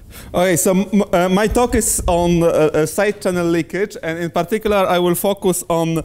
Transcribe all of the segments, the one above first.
Okay, so my talk is on side channel leakage, and in particular, I will focus on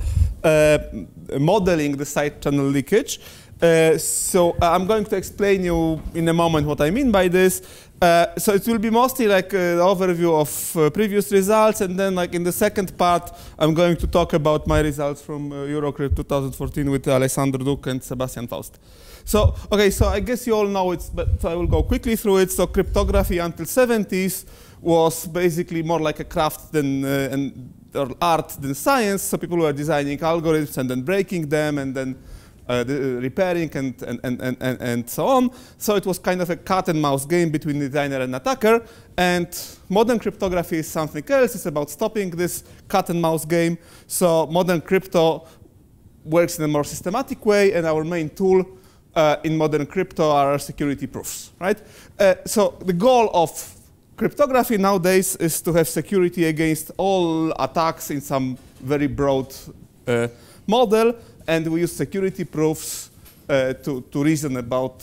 modeling the side channel leakage. So I'm going to explain you in a moment what I mean by this. So it will be mostly like an overview of previous results, and then like in the second part, I'm going to talk about my results from Eurocrypt 2014 with Alessandro Duc and Sebastian Faust. So, okay, so I guess you all know it, but so I will go quickly through it. So cryptography until 70s was basically more like a craft than or art than science. So people were designing algorithms and then breaking them and then repairing and so on. So it was kind of a cat and mouse game between designer and attacker. And modern cryptography is something else. It's about stopping this cat and mouse game. So modern crypto works in a more systematic way, and our main tool in modern crypto are security proofs, right? So the goal of cryptography nowadays is to have security against all attacks in some very broad model, and we use security proofs to reason about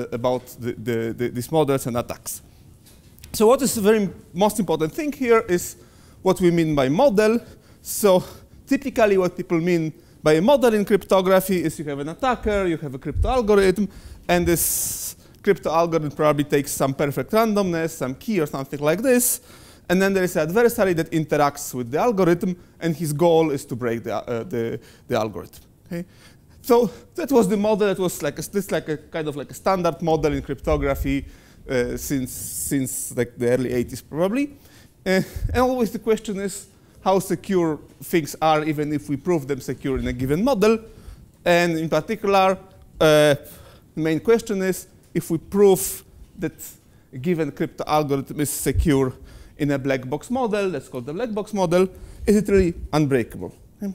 these models and attacks. So what is the very most important thing here is what we mean by model. So typically what people mean by a model in cryptography is you have an attacker, you have a crypto algorithm, and this crypto algorithm probably takes some perfect randomness, some key or something like this. And then there is an adversary that interacts with the algorithm, and his goal is to break the algorithm. Okay? So that was the model. It was like a kind of like a standard model in cryptography since like the early 80s probably. And always the question is how secure things are, even if we prove them secure in a given model. And in particular, the main question is if we prove that a given crypto algorithm is secure in a black box model, that's called the black box model, is it really unbreakable? Okay.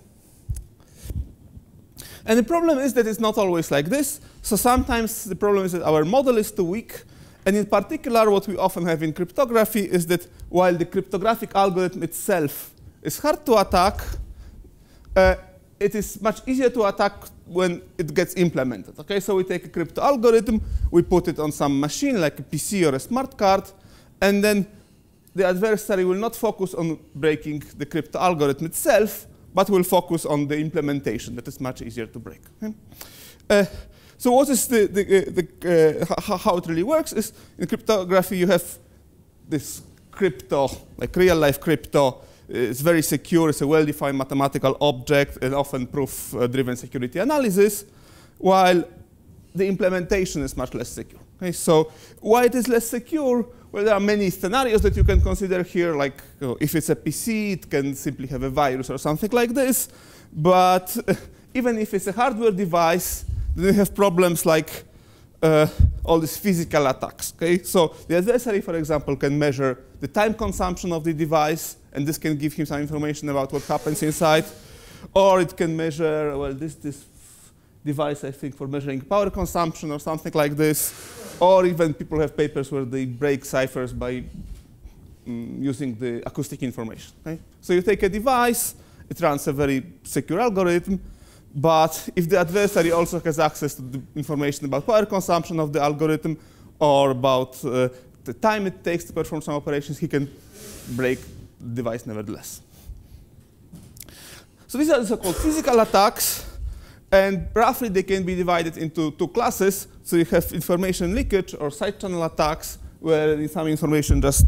And the problem is that it's not always like this. So sometimes the problem is that our model is too weak. And in particular, what we often have in cryptography is that while the cryptographic algorithm itself is hard to attack, it is much easier to attack when it gets implemented. Okay, so we take a crypto algorithm, we put it on some machine like a PC or a smart card, and then the adversary will not focus on breaking the crypto algorithm itself, but will focus on the implementation that is much easier to break. Okay? So what is how it really works is in cryptography you have this crypto, like real life crypto. It's very secure, it's a well-defined mathematical object, and often proof-driven security analysis, while the implementation is much less secure. Okay, so why it is less secure? Well, there are many scenarios that you can consider here, like if it's a PC, it can simply have a virus or something like this. But even if it's a hardware device, then you have problems like all these physical attacks. Okay? So the adversary, for example, can measure the time consumption of the device, and this can give him some information about what happens inside. Or it can measure, well, this device, I think, for measuring power consumption or something like this. Or even people have papers where they break ciphers by using the acoustic information. Okay? So you take a device, it runs a very secure algorithm, but if the adversary also has access to the information about power consumption of the algorithm or about the time it takes to perform some operations, he can break the device nevertheless. So these are the so-called physical attacks, and roughly they can be divided into two classes. So you have information leakage or side channel attacks, where some information just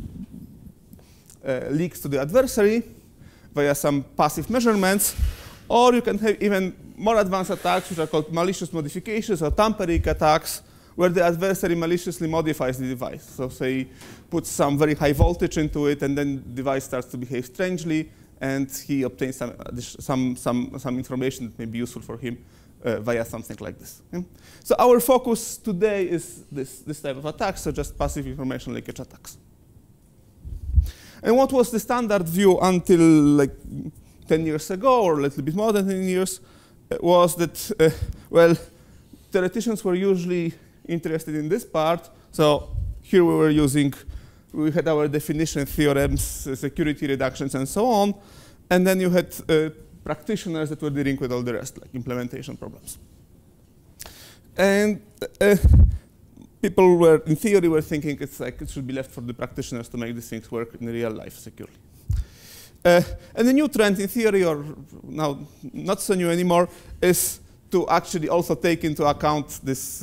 leaks to the adversary via some passive measurements. Or you can have even more advanced attacks, which are called malicious modifications or tampering attacks, where the adversary maliciously modifies the device. So say, puts some very high voltage into it, and then the device starts to behave strangely, and he obtains some information that may be useful for him via something like this. Okay? So our focus today is this type of attacks, so just passive information leakage attacks. And what was the standard view until like 10 years ago, or a little bit more than 10 years, was that, well, theoreticians were usually interested in this part. So here we had our definition theorems, security reductions, and so on. And then you had practitioners that were dealing with all the rest, like implementation problems. And people were, in theory, were thinking it's like it should be left for the practitioners to make these things work in real life securely. And the new trend in theory, or now not so new anymore, is to actually also take into account this,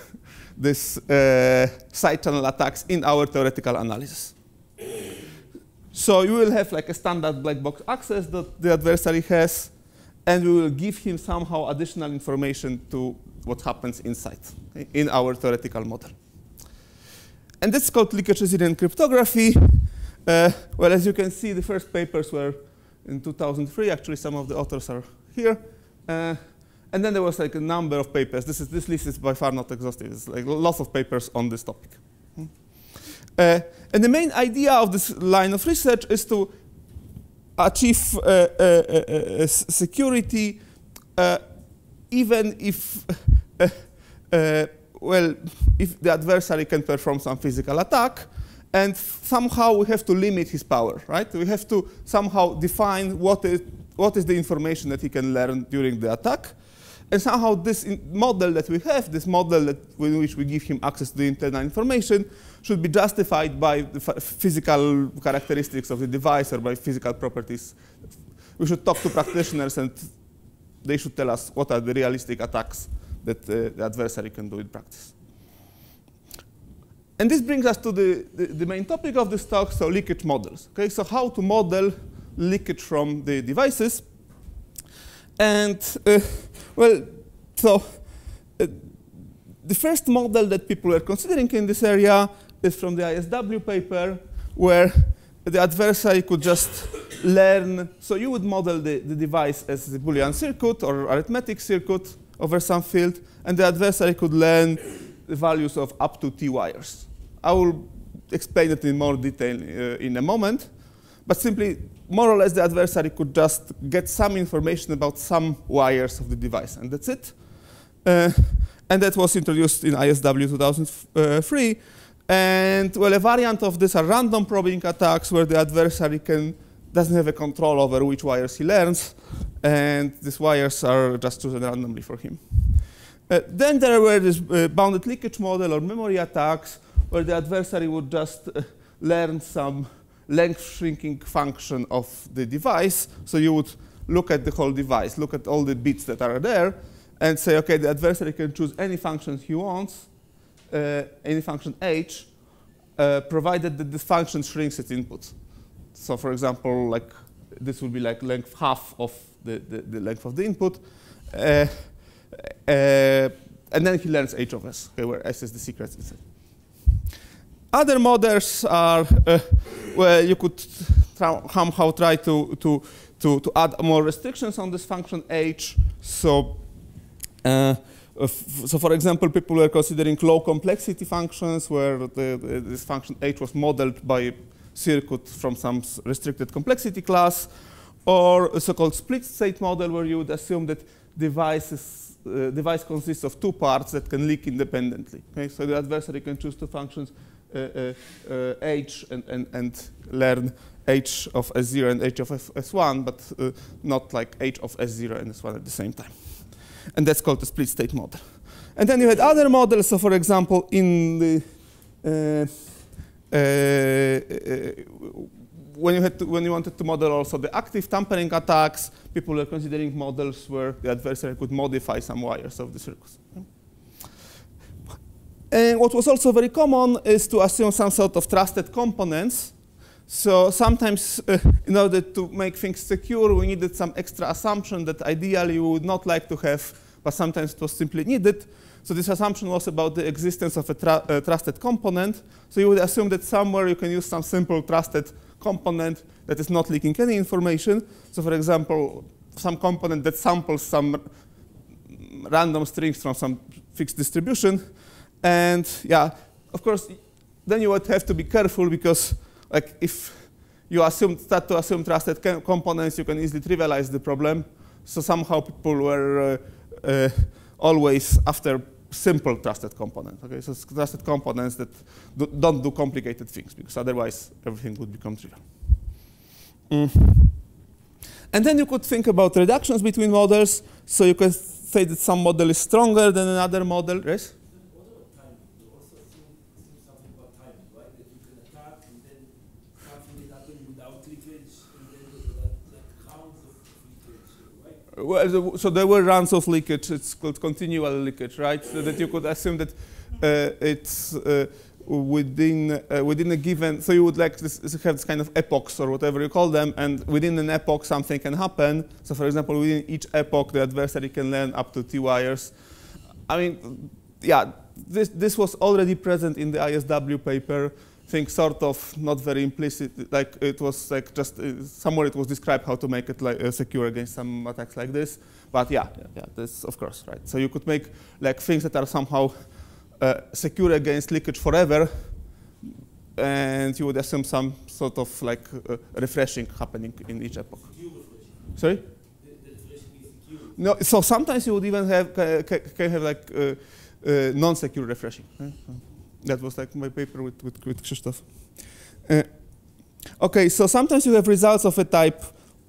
side channel attacks in our theoretical analysis. So you will have like a standard black box access that the adversary has, and we will give him somehow additional information to what happens inside, okay, in our theoretical model. And that's called leakage-resilient cryptography. Well, as you can see, the first papers were in 2003. Actually, some of the authors are here. And then there was like a number of papers. This list is by far not exhaustive. It's like lots of papers on this topic. And the main idea of this line of research is to achieve security even if, well, if the adversary can perform some physical attack, and somehow we have to limit his power, right? We have to somehow define what is the information that he can learn during the attack. And somehow this model that we have, this model in which we give him access to the internal information, should be justified by the physical characteristics of the device or by physical properties. We should talk to practitioners and they should tell us what are the realistic attacks that the adversary can do in practice. And this brings us to the main topic of this talk, so leakage models. Okay, so how to model leakage from the devices. And well, so the first model that people were considering in this area is from the ISW paper, where the adversary could just learn. So you would model the device as a Boolean circuit or arithmetic circuit over some field, and the adversary could learn the values of up to T wires. I will explain it in more detail in a moment, but simply, more or less, the adversary could just get some information about some wires of the device, and that's it. And that was introduced in ISW 2003. And well, a variant of this are random probing attacks, where the adversary doesn't have a control over which wires he learns, and these wires are just chosen randomly for him. Then there were this bounded leakage model or memory attacks, where the adversary would just learn some length shrinking function of the device. So you would look at the whole device, look at all the bits that are there, and say, okay, the adversary can choose any function he wants, any function h, provided that this function shrinks its input. So for example, like this would be like length half of the length of the input. And then he learns h of s, okay, where s is the secret inside. Other models are where you could somehow try to add more restrictions on this function h. So, for example, people were considering low complexity functions, where this function h was modeled by a circuit from some restricted complexity class, or a so-called split state model, where you would assume that device consists of two parts that can leak independently. Okay? So the adversary can choose two functions, h and learn h of s0 and h of s1, but not like h of s0 and s1 at the same time. And that's called the split state model. And then you had other models. So for example, in the when you wanted to model also the active tampering attacks, people were considering models where the adversary could modify some wires of the circuits. And what was also very common is to assume some sort of trusted components. So sometimes, in order to make things secure, we needed some extra assumption that ideally we would not like to have, but sometimes it was simply needed. So this assumption was about the existence of a trusted component. So you would assume that somewhere you can use some simple trusted component that is not leaking any information. So for example, some component that samples some random strings from some fixed distribution. And yeah, of course, then you would have to be careful, because like if you start to assume trusted components, you can easily trivialize the problem. So somehow people were always after simple trusted components. Okay, so trusted components that don't do complicated things, because otherwise everything would become trivial. And then you could think about reductions between models. So you can say that some model is stronger than another model. Yes? What about time? You also Well, so there were runs of leakage. It's called continual leakage, right? So that you could assume that it's within a given. So you would like have this kind of epochs or whatever you call them, and within an epoch something can happen. So for example, within each epoch, the adversary can learn up to T wires. I mean, yeah, this was already present in the ISW paper. I think sort of not very implicit, like it was like just somewhere it was described how to make it like secure against some attacks like this. But yeah, this of course, right. So you could make like things that are somehow secure against leakage forever, and you would assume some sort of like refreshing happening in each epoch. Sorry? The refreshing is secure. No, so sometimes you would even have can have like non-secure refreshing. Right? That was like my paper with Krzysztof. Okay, so sometimes you have results of a type,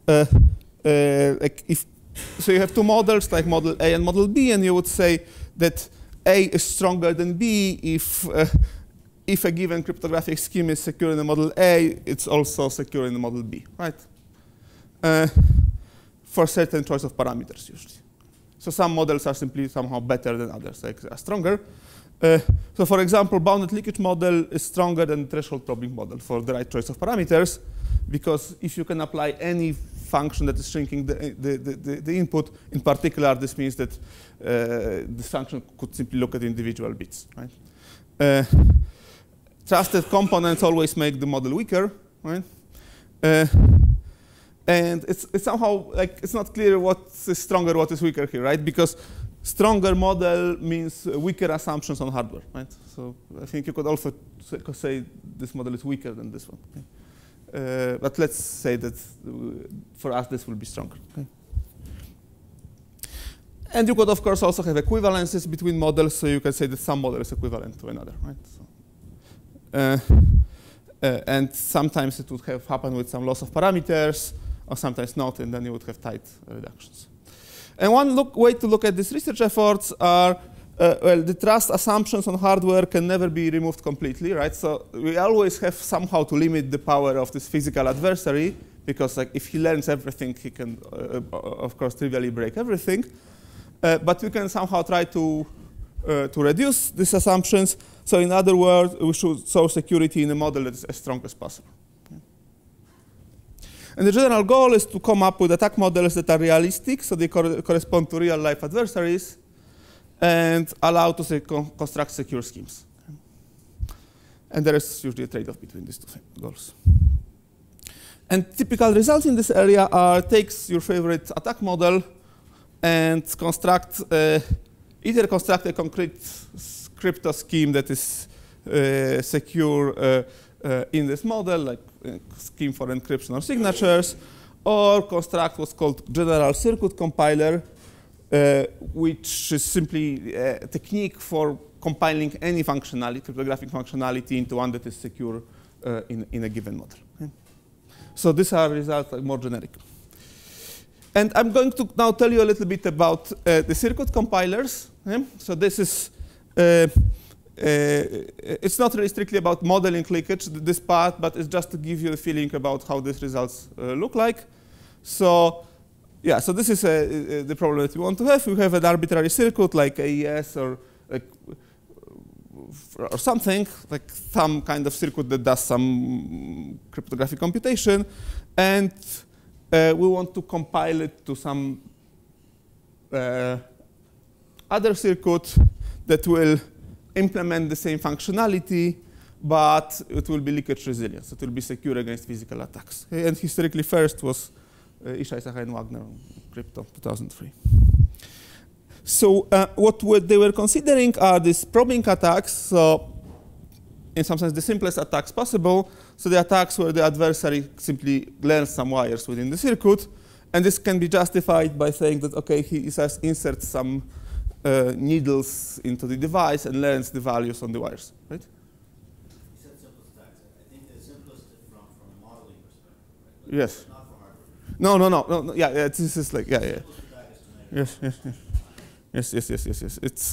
like if, so you have two models, like model A and model B, and you would say that A is stronger than B if a given cryptographic scheme is secure in the model A, it's also secure in the model B, right? For certain choice of parameters, usually. So some models are simply somehow better than others, like they are stronger. So for example, bounded leakage model is stronger than the threshold probing model for the right choice of parameters, because if you can apply any function that is shrinking the input, in particular, this means that this function could simply look at individual bits, right? Trusted components always make the model weaker, right? And it's somehow like it's not clear what is stronger, what is weaker here, right? Because stronger model means weaker assumptions on hardware, right? So I think you could also say this model is weaker than this one. Okay? But let's say that for us this will be stronger. Okay? And you could, of course, also have equivalences between models, so you can say that some model is equivalent to another, right? So, and sometimes it would have happened with some loss of parameters, or sometimes not, and then you would have tight reductions. And one way to look at these research efforts are, well, the trust assumptions on hardware can never be removed completely, right? So we always have somehow to limit the power of this physical adversary, because like if he learns everything, he can, of course, trivially break everything. But we can somehow try to reduce these assumptions. So in other words, we should show security in a model that is as strong as possible. And the general goal is to come up with attack models that are realistic, so they correspond to real-life adversaries, and allow to say construct secure schemes. And there is usually a trade-off between these two goals. And typical results in this area are takes your favorite attack model and either construct a concrete crypto scheme that is secure in this model, like scheme for encryption or signatures, or construct what's called general circuit compiler, which is simply a technique for compiling any functionality, cryptographic functionality, into one that is secure in a given model. Okay? So these are results like more generic. And I'm going to now tell you a little bit about the circuit compilers. Okay? So this is it's not really strictly about modeling leakage, this part, but it's just to give you a feeling about how these results look like. So, yeah, so this is the problem that we want to have. We have an arbitrary circuit like AES or something, like some kind of circuit that does some cryptographic computation, and we want to compile it to some other circuit that will implement the same functionality, but it will be leakage resilient. So it will be secure against physical attacks. And historically first was Ishai, and Wagner on Crypto 2003. So what they were considering are these probing attacks. So in some sense, the simplest attacks possible. So the attacks where the adversary simply learns some wires within the circuit. And this can be justified by saying that, OK, he just inserts some needles into the device and learns the values on the wires, right? You said simplest attacks. I think the simplest from a modeling perspective, right? Like yes. Not for hardware. No. Yeah, this is like, yeah. Yes. It's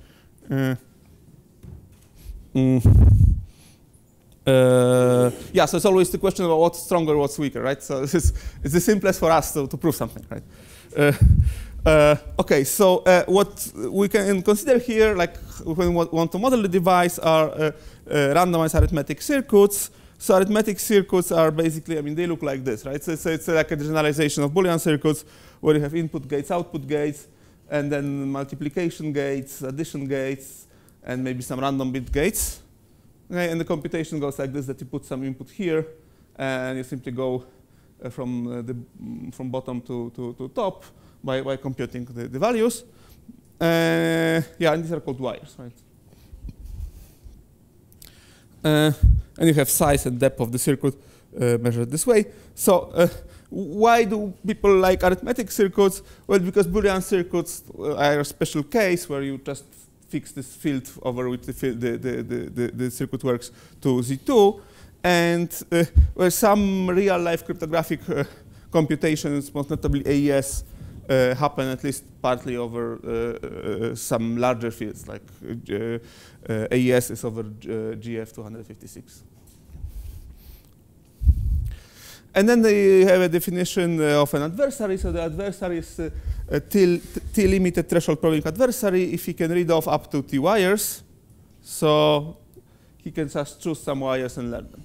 yeah, so it's always the question about what's stronger, what's weaker, right? So it's the simplest for us to prove something, right? Okay, so what we can consider here, like when we want to model the device, are randomized arithmetic circuits. So arithmetic circuits are basically, I mean, they look like this, right? So it's like a generalization of Boolean circuits where you have input gates, output gates, and then multiplication gates, addition gates, and maybe some random bit gates. Okay, and the computation goes like this, that you put some input here, and you simply go from bottom to top by computing the values. Yeah, and these are called wires, right? And you have size and depth of the circuit measured this way. So why do people like arithmetic circuits? Well, because Boolean circuits are a special case where you just fix this field over which the circuit works to Z2. And where some real-life cryptographic computations, most notably AES, happen at least partly over some larger fields, like AES is over GF 256. And then they have a definition of an adversary. So the adversary is a T-limited threshold probing adversary if he can read off up to T wires. So he can just choose some wires and learn them.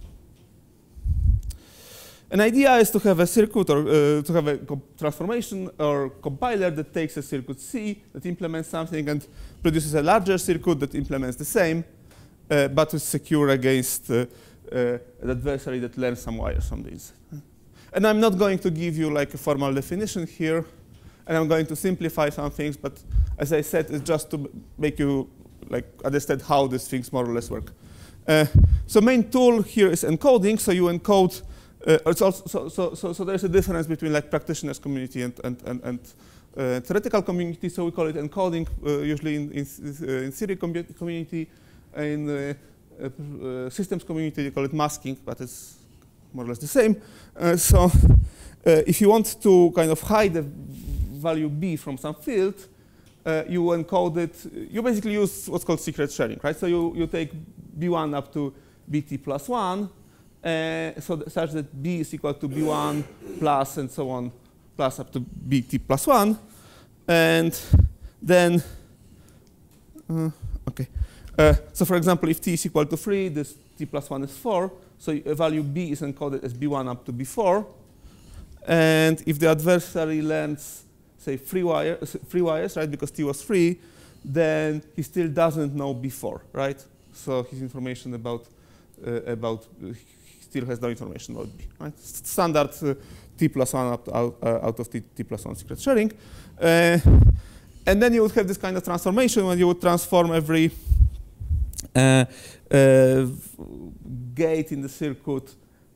An idea is to have a circuit or to have a transformation or compiler that takes a circuit C that implements something and produces a larger circuit that implements the same, but is secure against an adversary that learns some wires from these. And I'm not going to give you like a formal definition here, and I'm going to simplify some things, but as I said, it's just to make you like understand how these things more or less work. So main tool here is encoding, so you encode. It's also, so there's a difference between like practitioners community and theoretical community. So we call it encoding usually in theory community. In systems community, they call it masking, but it's more or less the same. So if you want to kind of hide the value B from some field, you encode it. You basically use what's called secret sharing, right? So you take B1 up to BT plus 1. Such that B is equal to B1 plus and so on, plus up to BT plus 1. And then, so for example, if T is equal to 3, this T plus 1 is 4. So a value B is encoded as B1 up to B4. And if the adversary learns, say, 3 wires, right, because T was 3, then he still doesn't know B4, right? So his information about still has no information about B, right? Standard T plus 1 out of T plus 1 secret sharing. And then you would have this kind of transformation when you would transform every gate in the circuit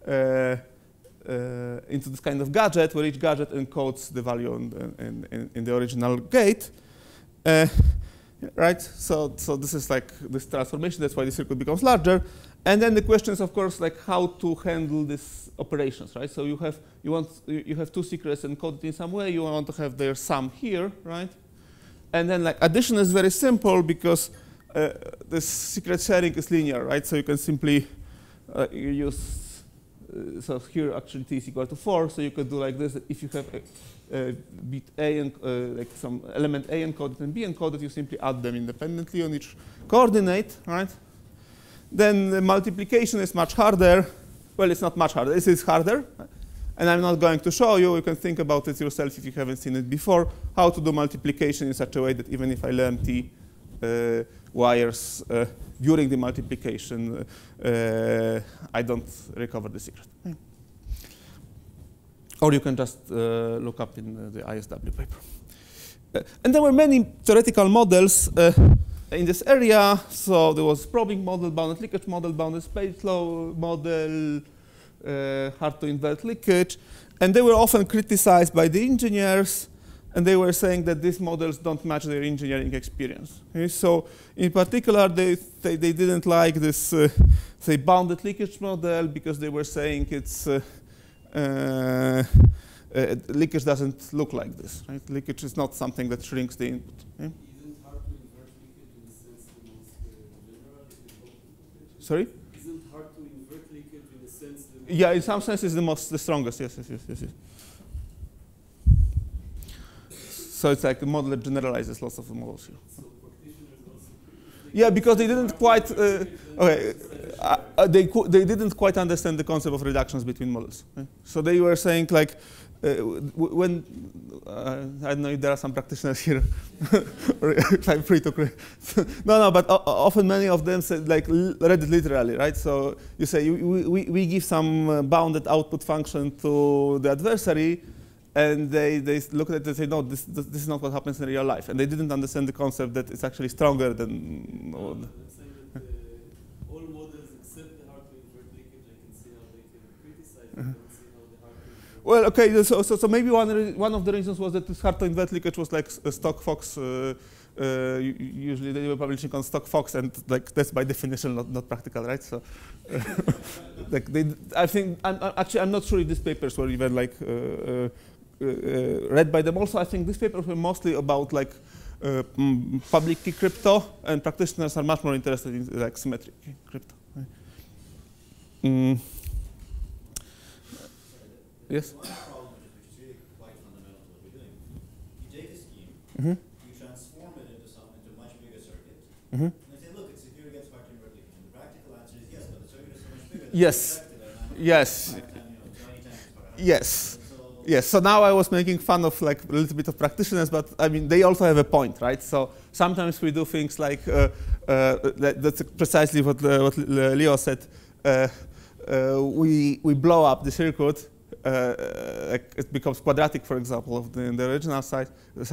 into this kind of gadget, where each gadget encodes the value in the original gate. Right? So this is like this transformation. That's why the circuit becomes larger. And then the question is, of course, like how to handle these operations, right? So you have two secrets encoded in some way. You want to have their sum here, right? And then like addition is very simple because this secret sharing is linear, right? So you can simply use. So here actually T is equal to 4. So you could do like this. If you have a bit A and like some element A encoded and B encoded, you simply add them independently on each coordinate, right? Then the multiplication is much harder. Well, it's not much harder. This is harder. And I'm not going to show you. You can think about it yourself if you haven't seen it before, how to do multiplication in such a way that even if I learn T wires during the multiplication, I don't recover the secret. Or you can just look up in the ISW paper. And there were many theoretical models in this area. So there was probing model, bounded leakage model, bounded space law model, hard to invert leakage. And they were often criticized by the engineers. And they were saying that these models don't match their engineering experience. Okay? So in particular, they didn't like this, say, bounded leakage model because they were saying it's leakage doesn't look like this. Right? Leakage is not something that shrinks the input. Okay? Isn't hard to invert leakage in the sense the most general? Sorry? Isn't hard to invert leakage in the sense the Yeah, in some sense, it's the strongest. Yes. So it's like a model that generalizes lots of the models here. So practitioners also. Yeah, because they didn't quite. They didn't quite understand the concept of reductions between models. Right? So they were saying like, when I don't know if there are some practitioners here, I'm free to correct. No, but often many of them said like read it literally, right? So you say we give some bounded output function to the adversary, and they look at it and say no, this is not what happens in real life, and they didn't understand the concept that it's actually stronger than. Let's say that all models except the hard-to-invert leakage, I can see how they can criticize. I don't see how the hard-to-invert. Well, okay, so maybe one of the reasons was that this hard-to-invert leakage was like a stock FOCS. Usually they were publishing on stock FOCS, and like that's by definition not practical, right? So, like I think I'm not sure if these papers were even like read by them. Also, I think these papers were mostly about like public key crypto, and practitioners are much more interested in like symmetric key crypto. Right? Yes. One problem which is really quite fundamental to what we're doing. You take a scheme, Mm-hmm. you transform it into a much bigger circuit, Mm-hmm. and they say, look, it's secure against hard-to-invert leakage. And the practical answer is yes, but the circuit is so much bigger. Yes. Yes. Yes. Yes. So now I was making fun of like a little bit of practitioners, but I mean they also have a point, right? So sometimes we do things like that's precisely what Leo said. We blow up the circuit. Like it becomes quadratic, for example, of the original size,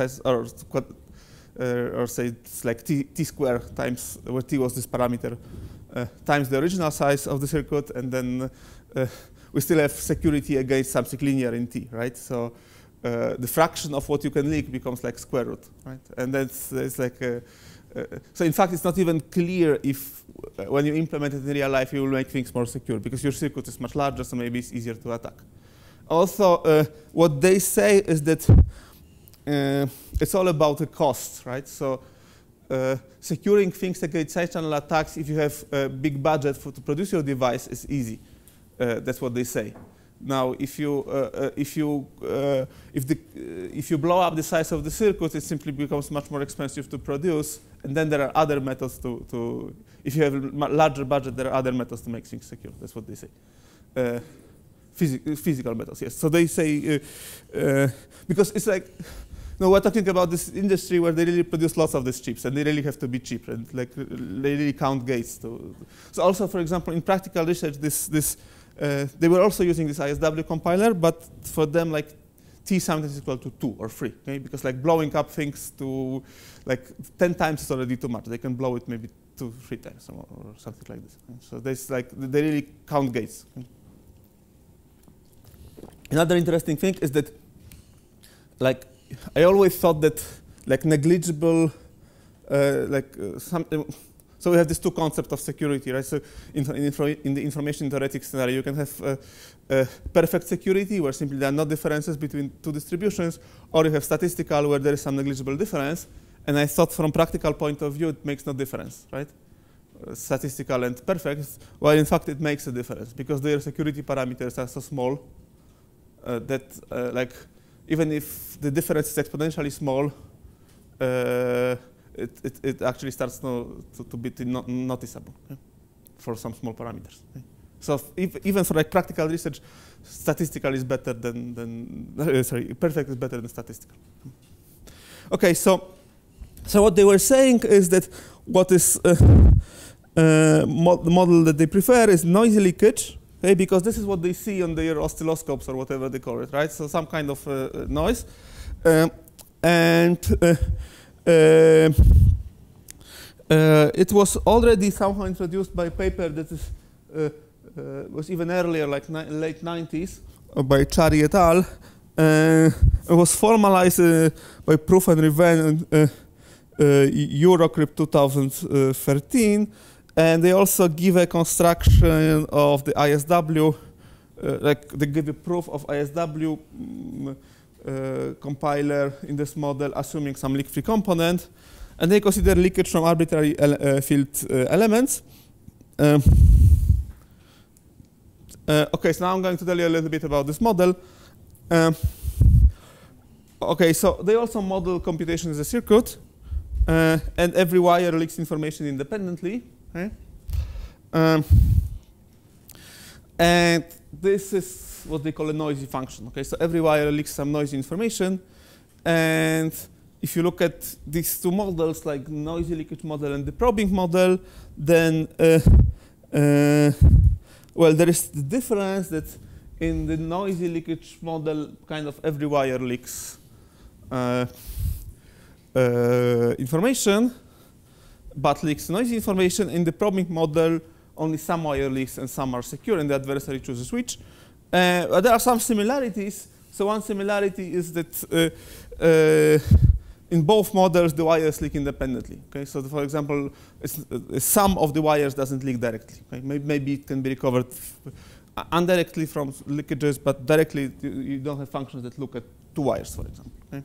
or say it's like t square times where t was this parameter times the original size of the circuit, and then we still have security against something linear in t, right? So the fraction of what you can leak becomes like square root, right? And that's it's like so in fact it's not even clear if when you implement it in real life you will make things more secure because your circuit is much larger, so maybe it's easier to attack. Also, what they say is that it's all about the cost, right? So securing things against side channel attacks, if you have a big budget to produce your device, is easy. That's what they say. Now, if you blow up the size of the circuit, it simply becomes much more expensive to produce. And then there are other methods to if you have a larger budget, there are other methods to make things secure. That's what they say. Physical methods, yes. So they say, because it's like, we're talking about this industry where they really produce lots of these chips, and they really have to be cheap, and like they really count gates. So also, for example, in practical research, they were also using this ISW compiler, but for them, like t sometimes is equal to 2 or 3, okay? Because like blowing up things to like 10 times is already too much. They can blow it maybe 2, 3 times or something like this. Okay? So there's like they really count gates. Okay? Another interesting thing is that, like, I always thought that, like, negligible, so we have these two concepts of security, right? So in the information theoretic scenario, you can have perfect security, where simply there are no differences between two distributions, or you have statistical, where there is some negligible difference. And I thought from practical point of view, it makes no difference, right? Statistical and perfect, while in fact it makes a difference, because their security parameters are so small that like even if the difference is exponentially small, it actually starts to be noticeable, okay, for some small parameters. Okay. So even for like practical research, statistical is better than perfect is better than statistical. Okay, so what they were saying is that what is the model that they prefer is noisy leakage. Okay, because this is what they see on their oscilloscopes or whatever they call it, right? So some kind of noise. It was already somehow introduced by a paper that is, was even earlier, like late 90s, by Chari et al. It was formalized by Proof and Reyzin in Eurocrypt 2013. And they also give a construction of the ISW, like they give a proof of ISW compiler in this model, assuming some leak-free component. And they consider leakage from arbitrary field elements. Okay, so now I'm going to tell you a little bit about this model. Okay, so they also model computation as a circuit, and every wire leaks information independently. Okay? And this is what they call a noisy function. Okay, so every wire leaks some noisy information, and if you look at these two models, like noisy leakage model and the probing model, then well, there is the difference that in the noisy leakage model, kind of every wire leaks information, but leaks noisy information. In the probing model, only some wire leaks and some are secure, and the adversary chooses which. But there are some similarities. So one similarity is that in both models, the wires leak independently. Okay, so for example, some of the wires doesn't leak directly. Okay? Maybe it can be recovered indirectly from leakages, but directly you don't have functions that look at two wires, for example. Okay?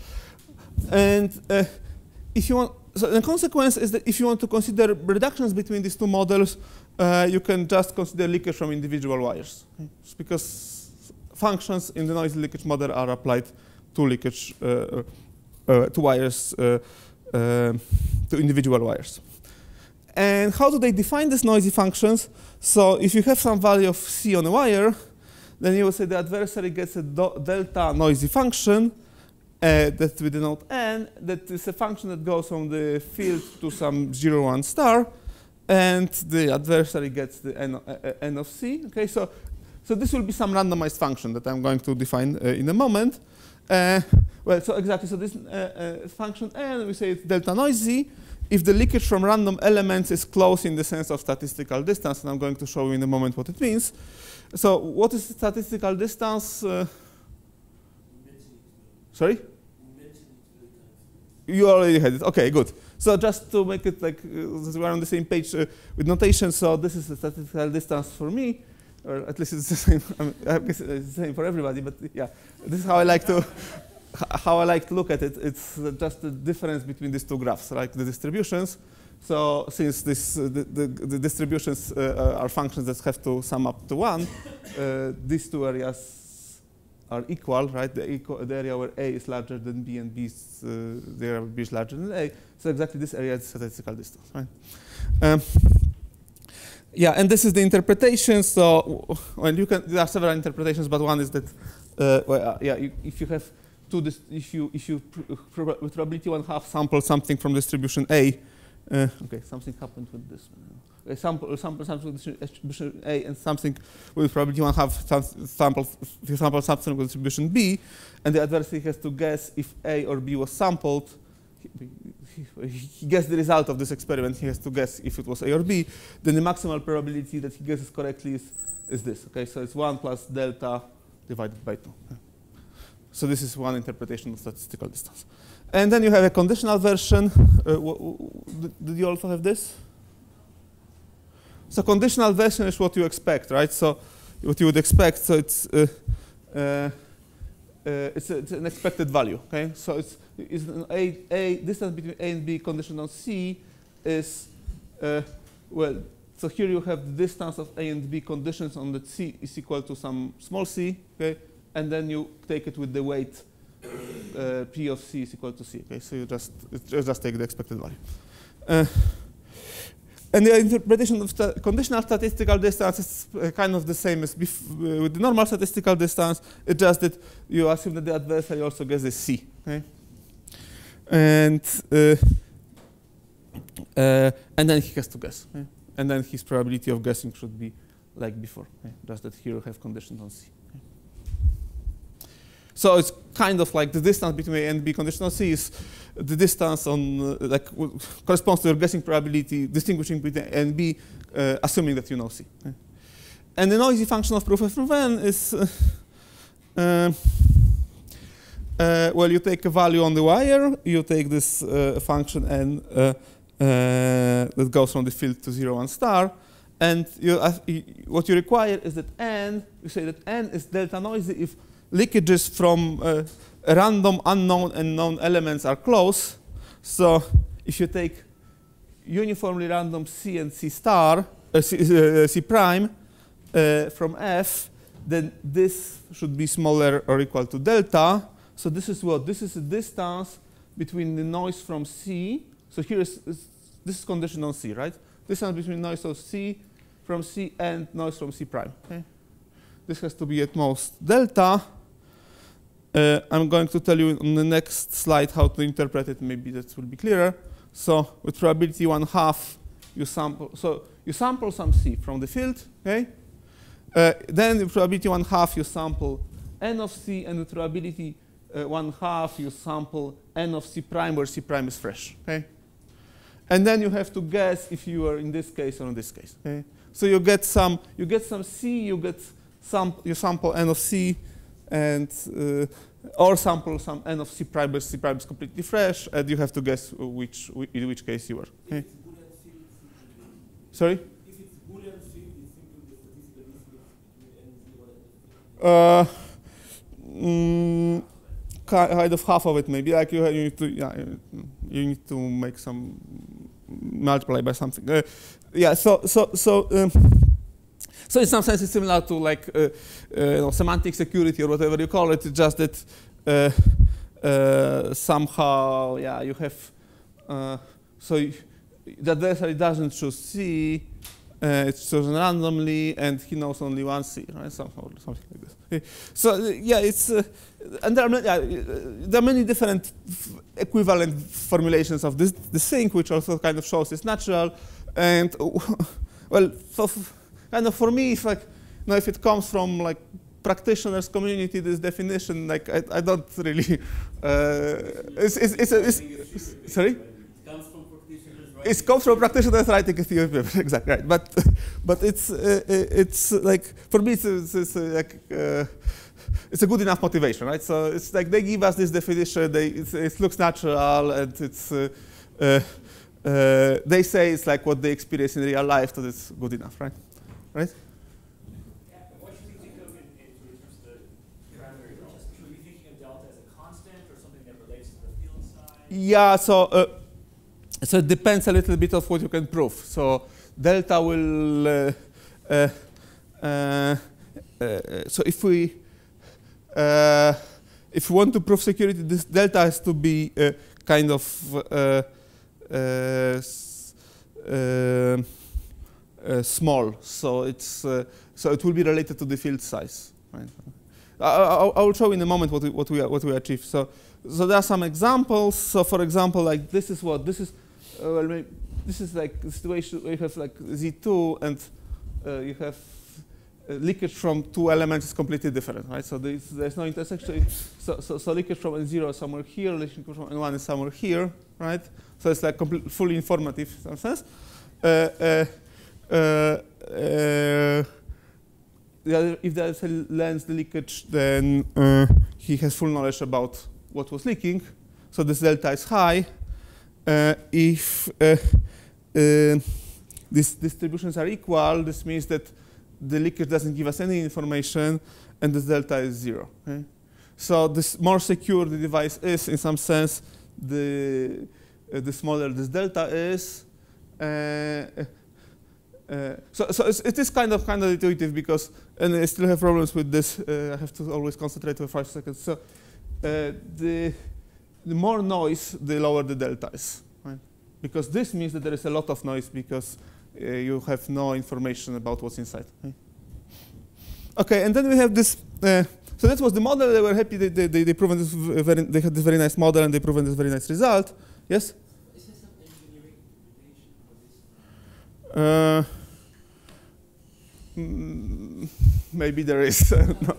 And if you want, so the consequence is that if you want to consider reductions between these two models, you can just consider leakage from individual wires, okay? Because functions in the noisy leakage model are applied to leakage to wires, to individual wires. And how do they define these noisy functions? So if you have some value of C on a wire, then you will say the adversary gets a delta noisy function that we denote n, that is a function that goes from the field to some 0, 1 star, and the adversary gets the n of C. Okay, so this will be some randomized function that I'm going to define in a moment. Well, so exactly, so this function n, we say it's delta noisy if the leakage from random elements is close in the sense of statistical distance, and I'm going to show you in a moment what it means. So what is statistical distance? Sorry? You already had it. Okay, good. So just to make it like we're on the same page with notation, so this is the statistical distance for me, or at least it's the same. I guess it's the same for everybody, but yeah, this is how I like to look at it. It's just the difference between these two graphs, like the distributions. So since the distributions are functions that have to sum up to 1, these two areas are equal, right? The area where A is larger than B and the area where B is larger than A. So exactly this area is statistical distance, right? Yeah, and this is the interpretation. So well, there are several interpretations, but one is that if you have if you with probability 1/2 sample something from distribution A. Okay, something happened with this one. Sample something with distribution A and something with probability 1/2 sample something with distribution B, and the adversary has to guess if A or B was sampled. He guessed the result of this experiment. He has to guess if it was A or B. Then the maximal probability that he guesses correctly is this. Okay, so it's 1 plus delta divided by 2. So this is one interpretation of statistical distance. And then you have a conditional version. Did you also have this? So conditional version is what you expect, right? So what you would expect. So it's an expected value. Okay. So it's an a distance between A and B conditional on C is well. So here you have the distance of A and B conditions on that C is equal to some small c. Okay. And then you take it with the weight P of C is equal to C. Okay, so you just take the expected value. And the interpretation of conditional statistical distance is kind of the same as with the normal statistical distance. It's just that you assume that the adversary also gets a C. Okay? And then he has to guess. Okay? And then his probability of guessing should be like before. Okay? Just that here you have conditions on C. So it's kind of like the distance between A and B conditional C is the distance on corresponds to your guessing probability distinguishing between A and B, assuming that you know C. Okay? And the noisy function of proof of n is well, you take a value on the wire, you take this function n that goes from the field to 0, 1 star, and what you require is that n. You say that n is delta noisy if leakages from random unknown and known elements are close. So if you take uniformly random C and C star, C prime from F, then this should be smaller or equal to delta. So this is what? This is the distance between the noise from C. So here this is condition on C, right? Distance between noise of C from C and noise from C prime. Okay? This has to be at most delta. I'm going to tell you on the next slide how to interpret it. Maybe that will be clearer. So with probability 1/2, you sample. So you sample some C from the field. Okay. Then with probability 1/2, you sample n of C, and with probability 1/2, you sample n of C prime, where C prime is fresh. Okay. And then you have to guess if you are in this case or in this case. Okay. So you get some C, you sample n of C, and or sample some n of C prime, but C prime is completely fresh, and you have to guess in which case you are. Okay. Sorry? If it's Boolean field, it's simply the statistical difference between n and z, Kind of half of it, maybe. Like you need to, you need to make some multiply by something. So in some sense, it's similar to like semantic security or whatever you call it. It's just that somehow, you have the adversary doesn't choose C. It's chosen randomly, and he knows only one C, right? Somehow, something like this. Okay. So it's and there are many different equivalent formulations of this thing, which also kind of shows it's natural. And well, kind of for me, it's like, if it comes from like practitioners community, this definition, like I don't really. Sorry. It comes from practitioners writing a theory paper, exactly right. But it's like, for me it's a good enough motivation, right? So it's like they give us this definition, it looks natural, and it's they say it's like what they experience in real life, so it's good enough, right? Right? Yeah, what should we think of in terms of the parameter? Should we be thinking of delta as a constant or something that relates to the field size? Yeah, so it depends a little bit of what you can prove. So delta will, so if we want to prove security, this delta has to be kind of small. So it's so it will be related to the field size. Right? I will show in a moment what we achieve. So there are some examples. So for example, like this is well, this is like a situation where you have like Z2 and you have leakage from two elements is completely different, right? So there's no intersection. So leakage from N0 is somewhere here, leakage from N1 is somewhere here, right? So it's like fully informative in some sense. If there's a lens leakage, then he has full knowledge about what was leaking. So this delta is high. If these distributions are equal, this means that the leakage doesn't give us any information, and this delta is 0. Okay? So the more secure the device is, in some sense, the smaller this delta is. So it is kind of intuitive because, and I still have problems with this. I have to always concentrate for 5 seconds. So the more noise, the lower the delta is, right? Because this means that there is a lot of noise because you have no information about what's inside. Right? Okay, and then we have this. So that was the model. They were happy. They proven this they had this very nice model, and they proven this very nice result. Yes. Is there some engineering implementation for this? Maybe there is. No.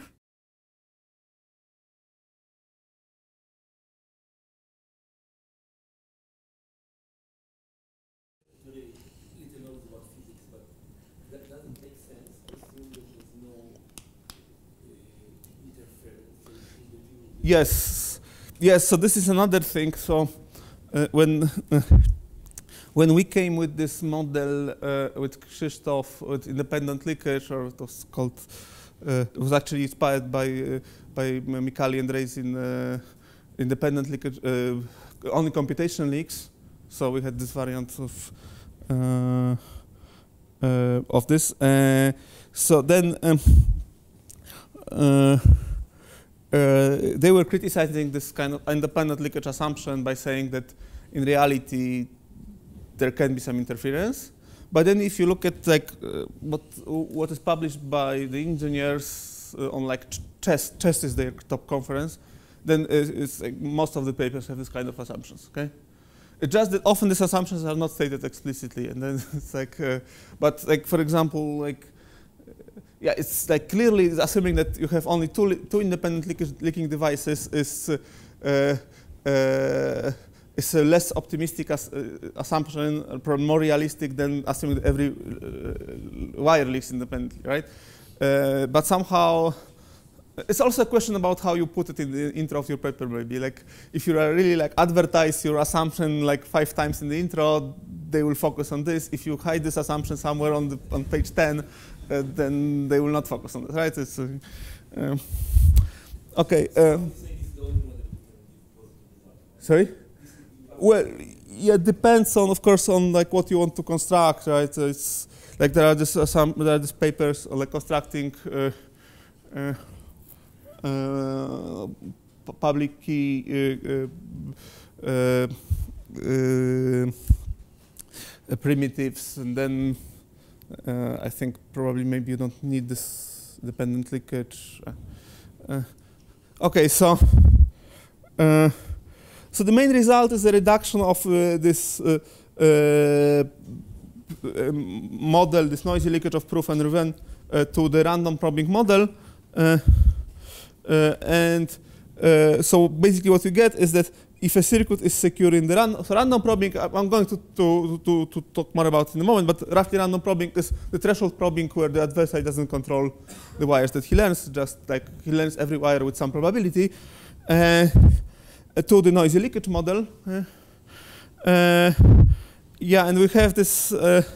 Yes, so this is another thing. So when we came with this model with Krzysztof, with independent leakage, or it was called, it was actually inspired by Micali and Reyzin independent leakage, only computation leaks. So we had this variant of this. So then they were criticizing this kind of independent leakage assumption by saying that in reality there can be some interference. But then if you look at like what is published by the engineers on like CHEST is their top conference, then it's like most of the papers have this kind of assumptions. Okay, it's just that often these assumptions are not stated explicitly, and then it's like, but like for example, like yeah, it's like clearly assuming that you have only two independent leaking devices is a less optimistic assumption, probably more realistic than assuming that every wire leaks independently, right? But somehow, it's also a question about how you put it in the intro of your paper, maybe. Like, if you are really like advertise your assumption like 5 times in the intro, they will focus on this. If you hide this assumption somewhere on page 10, then they will not focus on this, right? It's, okay. Sorry? Well, yeah, it depends on, of course, on like what you want to construct, right? So it's like there are these papers like constructing public key primitives, and then I think probably maybe you don't need this dependent leakage. Okay, so. So the main result is a reduction of this model, this noisy leakage of proof and Reyzin to the random probing model. So basically what you get is that if a circuit is secure in the random probing, I'm going to talk more about it in a moment, but roughly random probing is the threshold probing where the adversary doesn't control the wires that he learns, just like he learns every wire with some probability. To the noisy leakage model. Yeah, and we have this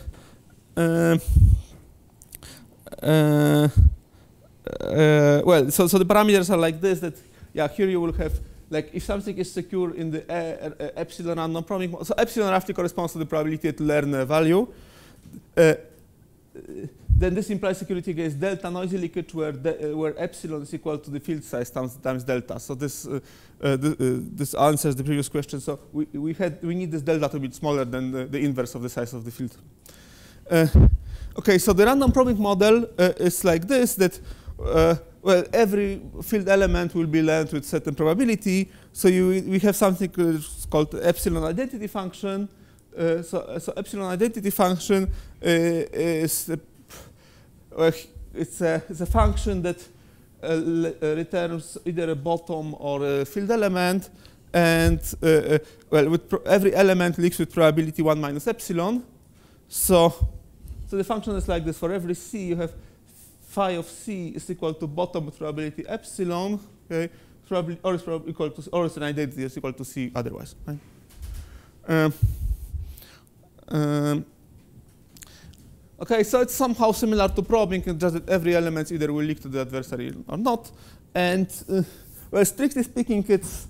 well, so the parameters are like this, that yeah, here you will have like if something is secure in the epsilon random probing model, so epsilon roughly corresponds to the probability to learn a value. Then this implies security against delta noisy leakage, where epsilon is equal to the field size times delta. So this this answers the previous question. So we need this delta to be smaller than the inverse of the size of the field. Okay, so the random probing model is like this: that well, every field element will be learned with certain probability. So we have something called epsilon identity function. So epsilon identity function is it's a function that returns either a bottom or a field element, and well, with every element leaks with probability 1 minus epsilon. So the function is like this: for every c, you have phi of c is equal to bottom with probability epsilon, okay, or is equal to, or is an identity is equal to c otherwise. Right? Okay, so it's somehow similar to probing, just that every element either will leak to the adversary or not. And well, strictly speaking, it's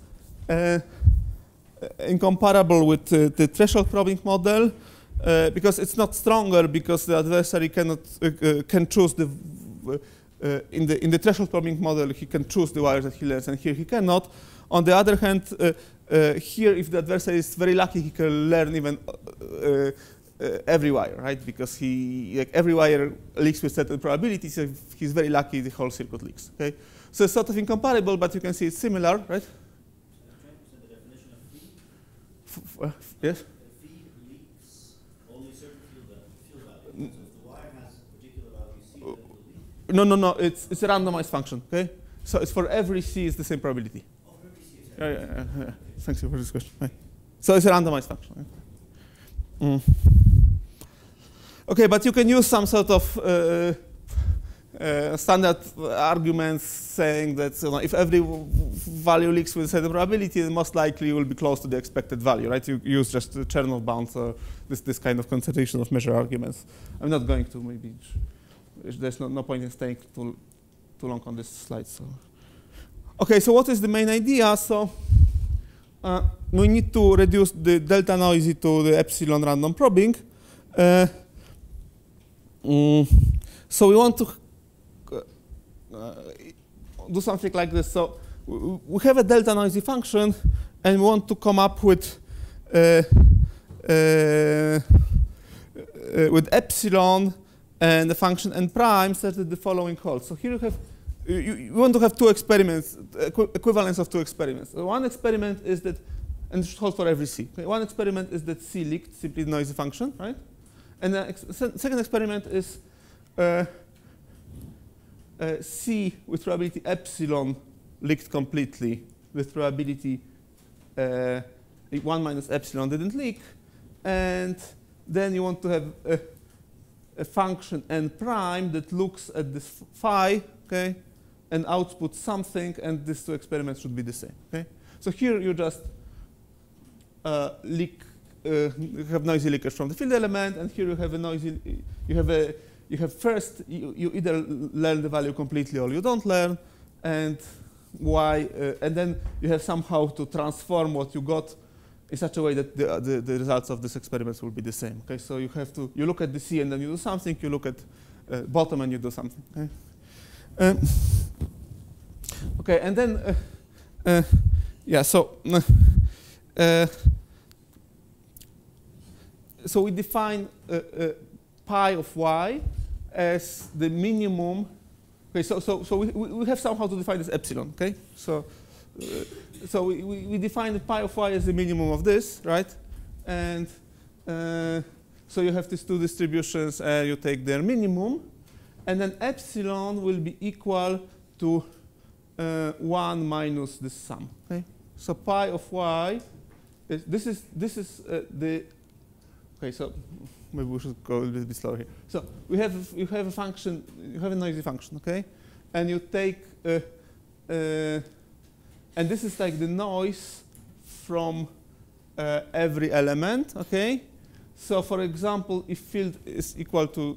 incomparable with the threshold probing model because it's not stronger, because the adversary cannot can choose the in the threshold probing model he can choose the wires that he learns, and here he cannot. On the other hand, here, if the adversary is very lucky, he can learn even every wire, right? Because every wire leaks with certain probabilities. So if he's very lucky, the whole circuit leaks. Okay, so it's sort of incomparable, but you can see it's similar, right? The definition of feed. Yes. The feed leaks only certain field values. So if the wire has a particular value c, then it will leak. No. It's a randomized function. Okay, so it's for every c is the same probability. Oh, for every c is Yeah. Thanks for this question. Right. So it's a randomized function. Right? Okay, but you can use some sort of standard arguments saying that if every value leaks with a certain probability, then most likely you will be close to the expected value, right? You use just the Chernow bounds or this kind of concentration of measure arguments. I'm not going to, maybe there's no point in staying too long on this slide. So, okay, so what is the main idea? So we need to reduce the delta noisy to the epsilon random probing. So we want to do something like this. So we have a delta noisy function, and we want to come up with epsilon and the function n prime such that the following holds. So here you have, you want to have two experiments, equivalence of two experiments. So one experiment is that, and it should hold for every C. Okay? One experiment is that C leaked, simply the noisy function, right? And the second experiment is C with probability epsilon leaked completely, with probability 1 minus epsilon didn't leak. And then you want to have a function n prime that looks at this phi, okay, and outputs something, and these two experiments should be the same. Okay? So here you just you have noisy leakage from the field element, and here you have a noisy, you have first, you either learn the value completely or you don't learn, and and then you have somehow to transform what you got in such a way that the results of these experiments will be the same. Okay, so you have to, you look at the C and then you do something, you look at bottom and you do something. Okay, okay, and then yeah, so so we define pi of y as the minimum. Okay, so we have somehow to define this epsilon. Okay, so we define the pi of y as the minimum of this, right? And so you have these two distributions, and you take their minimum, and then epsilon will be equal to 1 minus this sum. Okay, so pi of y is this is the, okay, so maybe we should go a little bit slower here. So you have a function, you have a noisy function, okay, and you take and this is like the noise from every element, okay. So for example, if field is equal to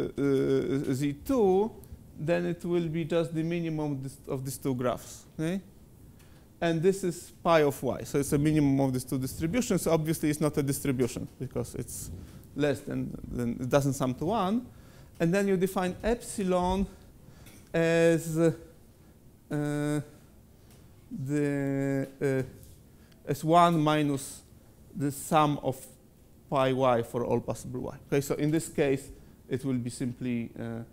Z2, then it will be just the minimum of these two graphs, okay. And this is pi of y, so it's a minimum of these two distributions. So obviously it's not a distribution because it's less than it doesn't sum to 1. And then you define epsilon as as 1 minus the sum of pi y for all possible y. Okay, so in this case it will be simply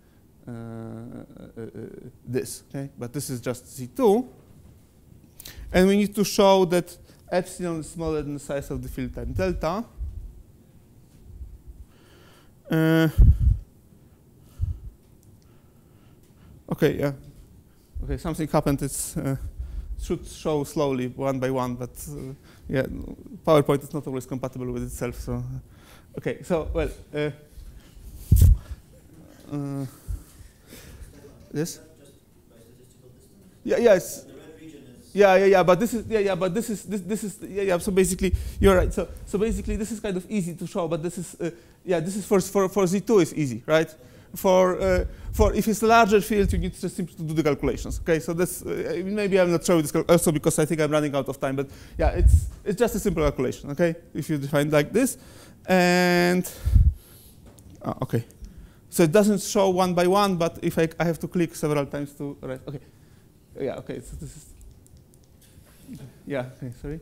this. Okay, but this is just Z2, and we need to show that epsilon is smaller than the size of the field times delta. Okay, yeah. Okay, something happened. It's should show slowly, one by one, but yeah, PowerPoint is not always compatible with itself. So, okay, so well, yes. Just by statistical distance. Yeah. Yes. The red region is. Yeah. But this is this is yeah. So basically, you're right. So basically, this is kind of easy to show, but this is this is for Z2 is easy, right? For if it's a larger field, you need just simply to do the calculations. Okay, so this maybe I'm not showing this also because I think I'm running out of time. But yeah, it's just a simple calculation. Okay, if you define like this, and okay, so it doesn't show one by one, but if I have to click several times to write. Okay, yeah. Okay, so this is yeah. Okay, sorry.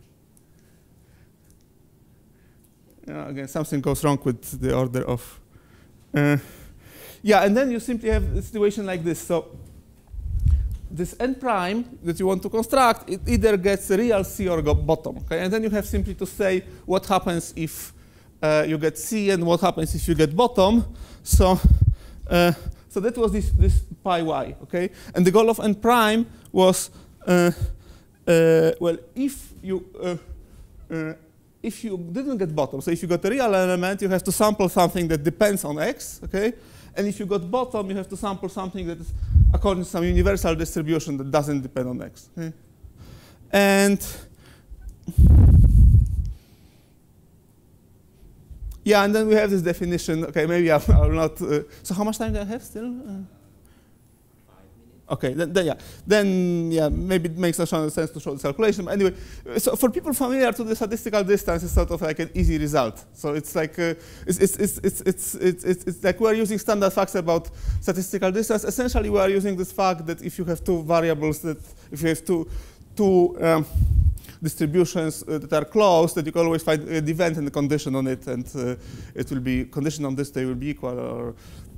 Again, something goes wrong with the order of. Yeah, and then you simply have a situation like this. So this n prime that you want to construct, it either gets a real C or bottom. Okay, and then you have simply to say what happens if you get C and what happens if you get bottom. So so that was this pi y. Okay, and the goal of n prime was well, if you didn't get bottom, so if you got a real element, you have to sample something that depends on x, okay? And if you got bottom, you have to sample something that is according to some universal distribution that doesn't depend on x. Okay? And yeah, and then we have this definition. Okay, maybe I'll not. So how much time do I have still? 5 minutes. Okay, then maybe it makes no sense to show this calculation. But anyway, so for people familiar to the statistical distance, it's sort of like an easy result. So it's like it's like we're using standard facts about statistical distance. Essentially, we are using this fact that if you have two variables, that if you have two distributions that are close, that you can always find an event and a condition on it, and it will be condition on this, they will be equal, or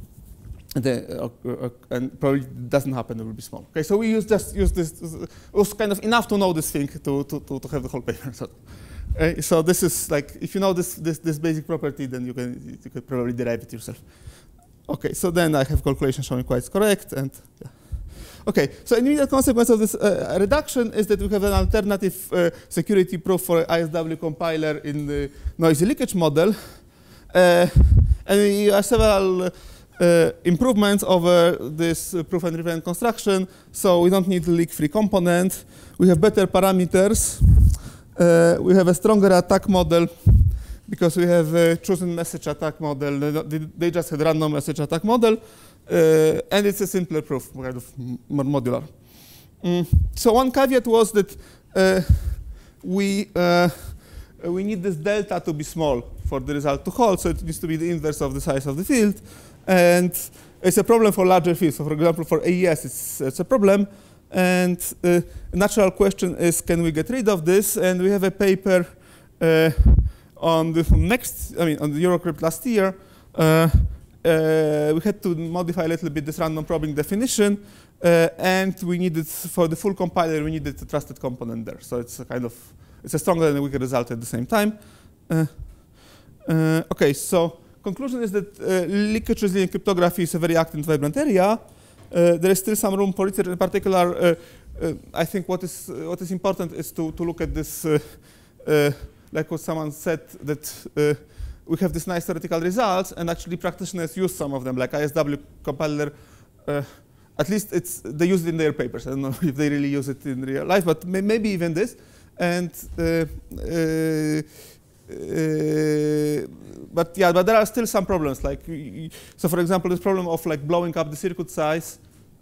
and probably doesn't happen, it will be small. Okay, so we just use this. It was kind of enough to know this thing to have the whole paper. So this is like, if you know this basic property, then you can probably derive it yourself. Okay, so then I have calculation showing quite it's correct, and yeah. Okay, so an immediate consequence of this reduction is that we have an alternative security proof for ISW compiler in the noisy leakage model, and we have several improvements over this proof and reference construction. So we don't need the leak-free component. We have better parameters. We have a stronger attack model because we have a chosen message attack model. They just had random message attack model, and it's a simpler proof, kind of more modular. So one caveat was that we need this delta to be small for the result to hold, so it needs to be the inverse of the size of the field. And it's a problem for larger fields. So for example, for AES, it's a problem. And a natural question is, can we get rid of this? And we have a paper on the Eurocrypt last year. We had to modify a little bit this random probing definition. And we needed, for the full compiler, we needed a trusted component there. So it's a kind of, it's a stronger and a weaker result at the same time. Okay, so conclusion is that leakage resilient cryptography is a very active and vibrant area. There is still some room for research. In particular, I think what is important is to look at this, like what someone said, that we have these nice theoretical results, and actually practitioners use some of them, like ISW compiler. At least they use it in their papers. I don't know if they really use it in real life, but maybe even this. And but there are still some problems. Like, so for example, this problem of like blowing up the circuit size.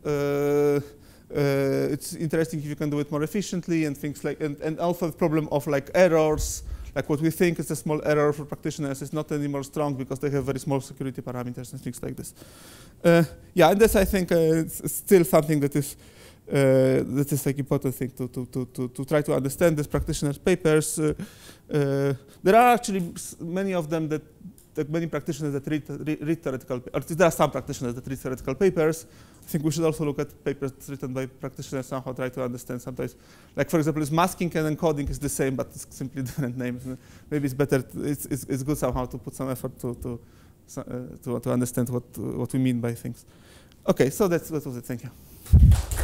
It's interesting if you can do it more efficiently and things like, and also the problem of like errors. Like what we think is a small error for practitioners is not anymore strong because they have very small security parameters and things like this. And this I think is still something that is like important thing to try to understand these practitioners' papers. There are actually many of them that many practitioners that read theoretical, or there are some practitioners that read theoretical papers. I think we should also look at papers written by practitioners, somehow try to understand sometimes. Like for example, this masking and encoding is the same, but it's simply different names. Maybe it's better, it's good somehow to put some effort to understand what we mean by things. Okay, so that was it, thank you.